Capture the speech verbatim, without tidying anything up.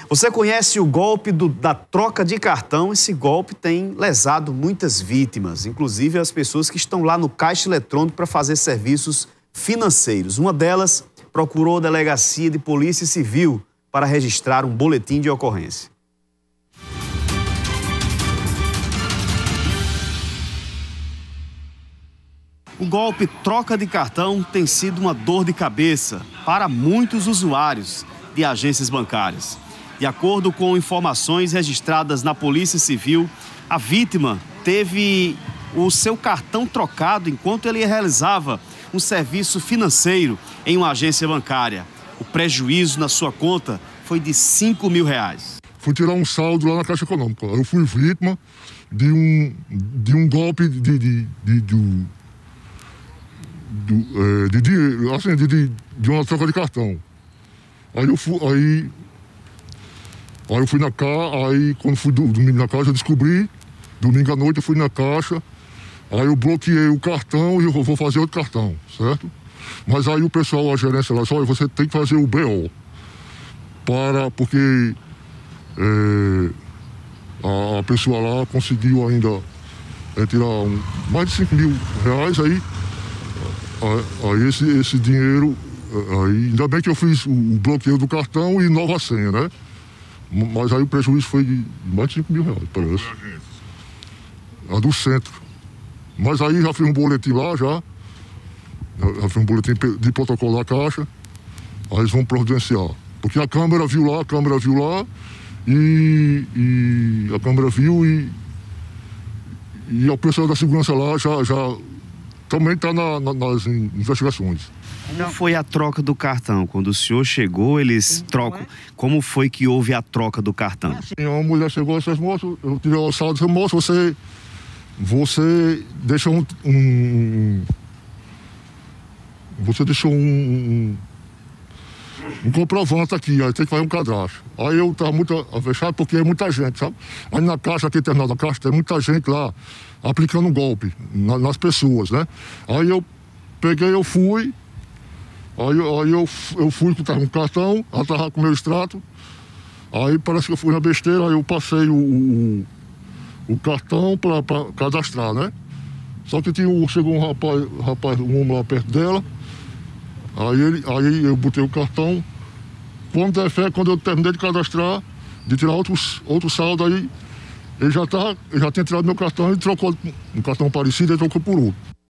Você conhece o golpe do, da troca de cartão? Esse golpe tem lesado muitas vítimas, inclusive as pessoas que estão lá no caixa eletrônico para fazer serviços financeiros. Uma delas procurou a delegacia de polícia civil para registrar um boletim de ocorrência. O golpe troca de cartão tem sido uma dor de cabeça para muitos usuários de agências bancárias. De acordo com informações registradas na Polícia Civil, a vítima teve o seu cartão trocado enquanto ele realizava um serviço financeiro em uma agência bancária. O prejuízo na sua conta foi de cinco mil reais. Fui tirar um saldo lá na Caixa Econômica. Eu fui vítima de um, de um golpe de, de, de, de, de, de, de, de, assim, de, de, de uma troca de cartão. Aí eu fui, aí, aí eu fui na caixa, aí quando fui do, domingo na caixa eu descobri, domingo à noite eu fui na caixa, aí eu bloqueei o cartão e eu vou fazer outro cartão, certo? Mas aí o pessoal, a gerência lá, só você tem que fazer o B O, para, porque é, a, a pessoa lá conseguiu ainda é, tirar um, mais de cinco mil reais, aí, aí esse, esse dinheiro... Aí, ainda bem que eu fiz o bloqueio do cartão e nova senha, né? Mas aí o prejuízo foi de mais de cinco mil reais, parece. A do centro. Mas aí já fiz um boletim lá, já. Já fiz um boletim de protocolo da Caixa. Aí eles vão providenciar. Porque a câmera viu lá, a câmera viu lá e, e a câmera viu e, e a pessoa da segurança lá já, já também está na, na, nas investigações. Como foi a troca do cartão? Quando o senhor chegou, eles trocam. Como foi que houve a troca do cartão? Assim, uma mulher chegou e disse, moço, eu tirei o saldo e disse, moço, você, você deixou um, um... Você deixou um... um, um comprovante aqui, aí tem que fazer um cadastro. Aí eu estava muito avexado porque é muita gente, sabe? Aí na caixa, aqui terminal da caixa, tem muita gente lá aplicando um golpe na, nas pessoas, né? Aí eu peguei, eu fui... Aí, aí eu, eu fui com o cartão, ela estava com o meu extrato, aí parece que eu fui na besteira, aí eu passei o, o, o cartão para cadastrar, né? Só que tinha, chegou um rapaz, rapaz, um homem lá perto dela, aí, ele, aí eu botei o cartão, quando der fé, quando eu terminei de cadastrar, de tirar outros, outro saldo, aí ele já, tá, ele já tinha tirado meu cartão e trocou um cartão parecido e trocou por outro.